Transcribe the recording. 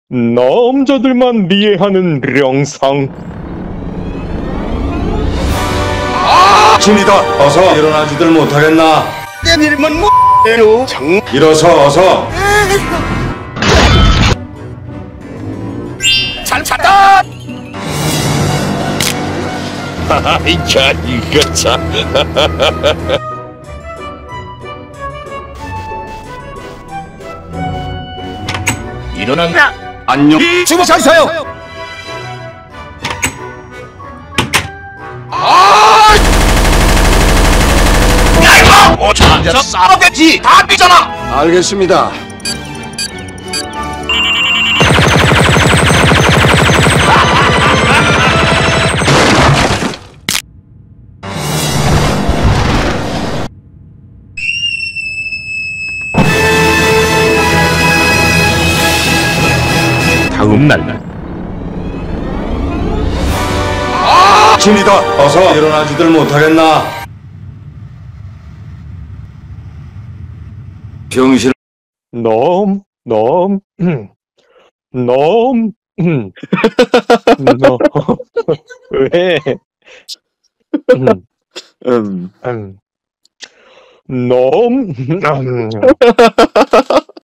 남자들만 이해하는 령상. 진이다. 어서 일어나지들 못하겠나? 때밀면 뭐해요? 일어서 어서. 잘 찾다. 야, 이거 참. 일어난다. 안녕. 주무 잘 서요. 야 이거 오자마자 싸우겠지. 다 삐잖아. 알겠습니다. 다음 날. 진이다. 어서 일어나지들 못하겠나? 병실. 놈, 왜? 놈,